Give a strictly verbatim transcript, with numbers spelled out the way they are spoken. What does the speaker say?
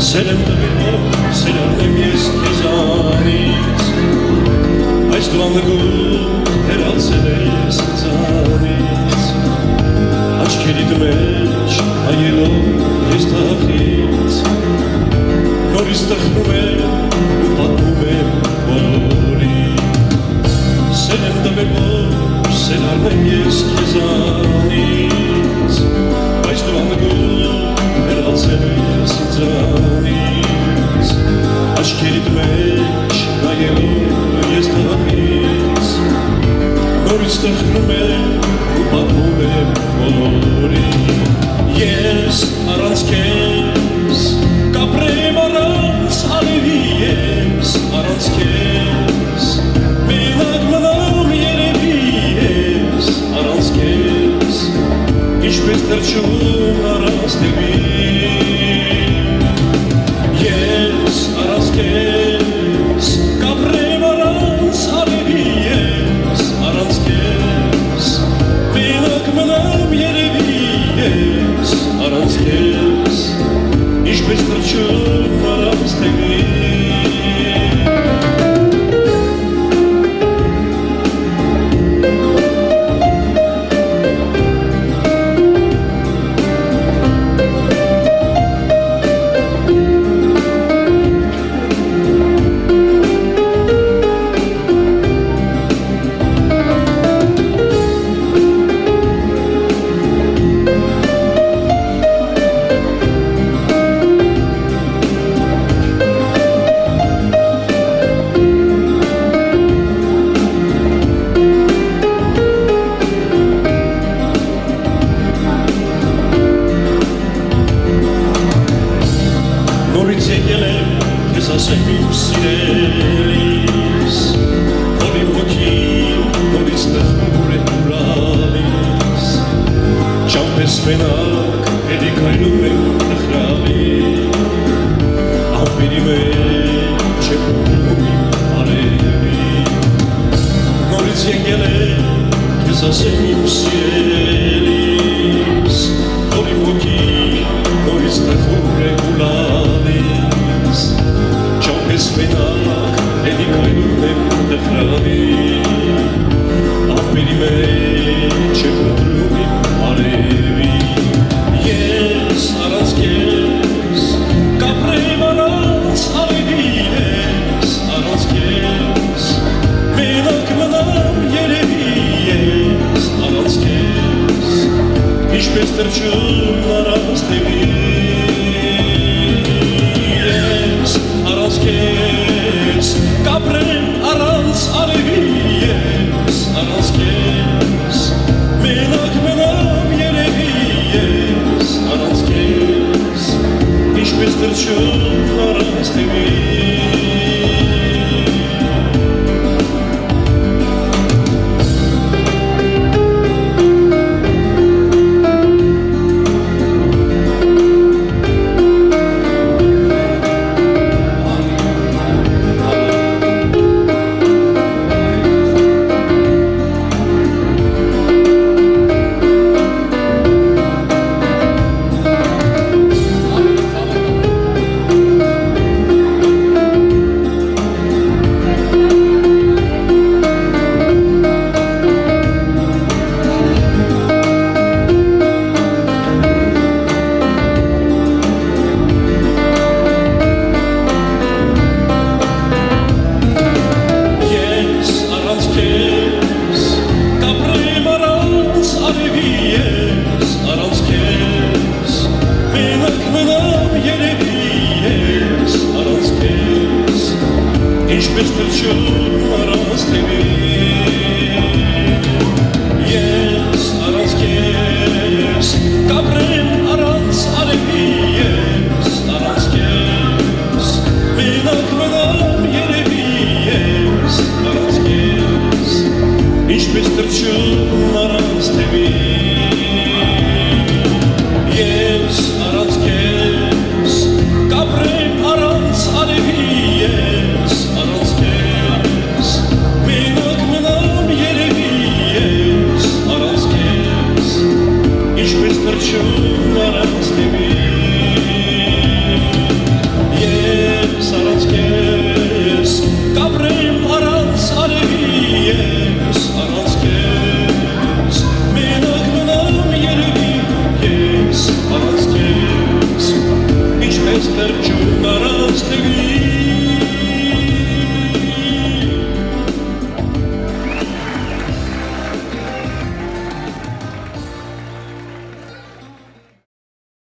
Սերեմ տվելով, սերարն եմ ես քեզանից, այս դուանգում հեռացել ես ինձանից, աչքերիդ մեջ հայելով ես թախից, նորից տխրում եմ ու պատմում եմ բոլորին, սերեմ տվելով, սերարն եմ ես քեզանից, այս դուանգում հեռացել ես ինձանից, աչքերիդ մեջ նայելով ես թախից, նորից տխրում եմ ու պատմում եմ բոլորին, ես առանց քեզ կապրեմ առանց արևի, ես առանց քեզ մենակ մնամ երևի, ես առանց քեզ ինչպես թռչուն առանց թևի, ես առանց քեզ կապրեմ առանց արևի, ես առանց քեզ մենակ մնամ երևի, ես առանց քեզ ինչպես թռչուն առանց թևի, վերջում առանց թեգի